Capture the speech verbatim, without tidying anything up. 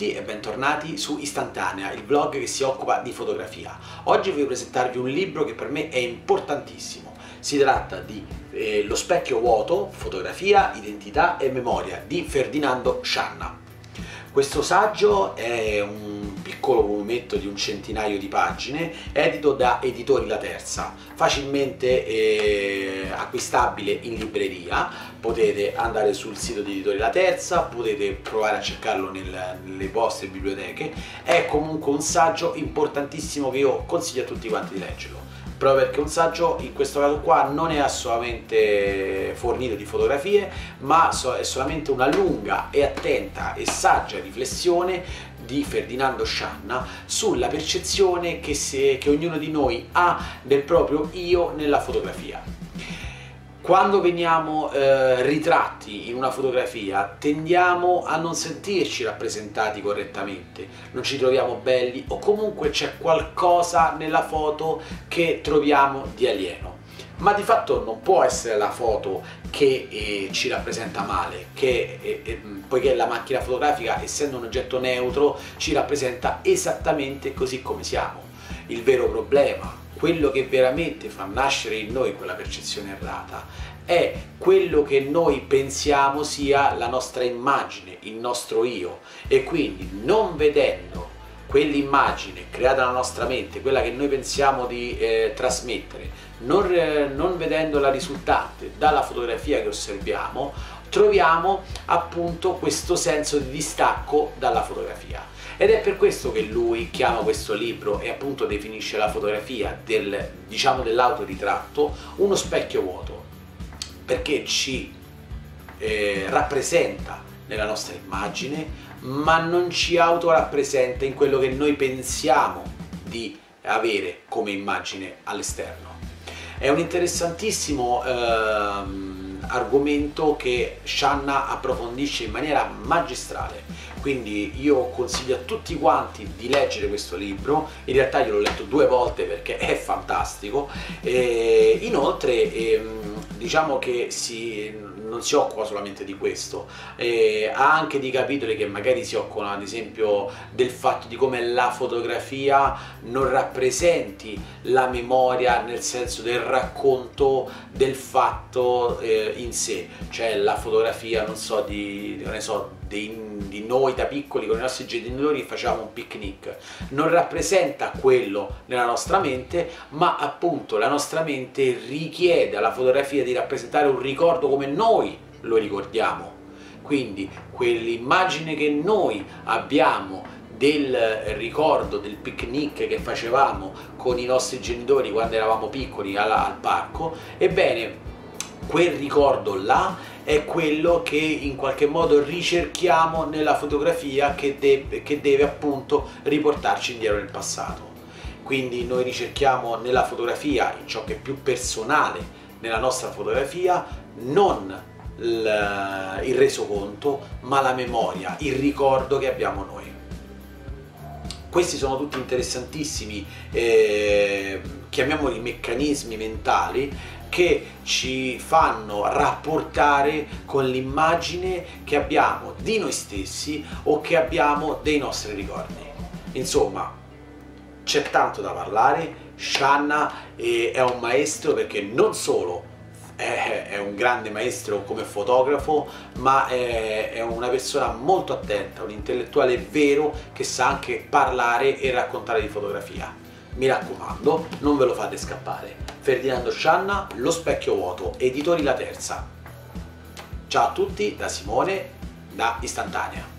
tutti e bentornati su Istantanea, il blog che si occupa di fotografia. Oggi voglio presentarvi un libro che per me è importantissimo. Si tratta di eh, Lo specchio vuoto, fotografia, identità e memoria di Ferdinando Scianna. Questo saggio è un piccolo volumetto di un centinaio di pagine, edito da Editori La Terza, facilmente eh, acquistabile in libreria. Potete andare sul sito di Editori La Terza, potete provare a cercarlo nel, nelle vostre biblioteche. È comunque un saggio importantissimo che io consiglio a tutti quanti di leggerlo, proprio perché un saggio in questo caso qua non è assolutamente fornito di fotografie, ma è solamente una lunga e attenta e saggia riflessione di Ferdinando Scianna sulla percezione che, se, che ognuno di noi ha del proprio io nella fotografia. Quando veniamo eh, ritratti in una fotografia tendiamo a non sentirci rappresentati correttamente, non ci troviamo belli o comunque c'è qualcosa nella foto che troviamo di alieno. Ma di fatto non può essere la foto che eh, ci rappresenta male, che eh, eh, poiché la macchina fotografica, essendo un oggetto neutro, ci rappresenta esattamente così come siamo. Il vero problema, quello che veramente fa nascere in noi quella percezione errata, è quello che noi pensiamo sia la nostra immagine, il nostro io, e quindi non vedendo quell'immagine creata nella nostra mente, quella che noi pensiamo di eh, trasmettere, non, eh, non vedendo la risultante dalla fotografia che osserviamo, troviamo appunto questo senso di distacco dalla fotografia. Ed è per questo che lui chiama questo libro e appunto definisce la fotografia del, diciamo, dell'autoritratto uno specchio vuoto, perché ci eh, rappresenta nella nostra immagine, ma non ci autorappresenta in quello che noi pensiamo di avere come immagine all'esterno. È un interessantissimo ehm, argomento che Scianna approfondisce in maniera magistrale, quindi io consiglio a tutti quanti di leggere questo libro. In realtà io l'ho letto due volte perché è fantastico, e inoltre ehm, diciamo che si non si occupa solamente di questo, eh, ha anche dei capitoli che magari si occupano ad esempio del fatto di come la fotografia non rappresenti la memoria nel senso del racconto del fatto eh, in sé, cioè la fotografia, non so, di, non ne so, di, di noi da piccoli con i nostri genitori che facevamo un picnic, non rappresenta quello nella nostra mente, ma appunto la nostra mente richiede alla fotografia di rappresentare un ricordo come noi lo ricordiamo. Quindi quell'immagine che noi abbiamo del ricordo del picnic che facevamo con i nostri genitori quando eravamo piccoli al, al parco, ebbene quel ricordo là è quello che in qualche modo ricerchiamo nella fotografia che deve, che deve appunto riportarci indietro nel passato. Quindi noi ricerchiamo nella fotografia, in ciò che è più personale nella nostra fotografia, non il, il resoconto, ma la memoria, il ricordo che abbiamo noi. Questi sono tutti interessantissimi, eh, chiamiamoli meccanismi mentali, che ci fanno rapportare con l'immagine che abbiamo di noi stessi o che abbiamo dei nostri ricordi. Insomma, c'è tanto da parlare. Scianna è un maestro perché non solo è un grande maestro come fotografo, ma è una persona molto attenta, un intellettuale vero che sa anche parlare e raccontare di fotografia. Mi raccomando, non ve lo fate scappare. Ferdinando Scianna, Lo specchio vuoto, Editori La Terza. Ciao a tutti da Simone, da Istantanea.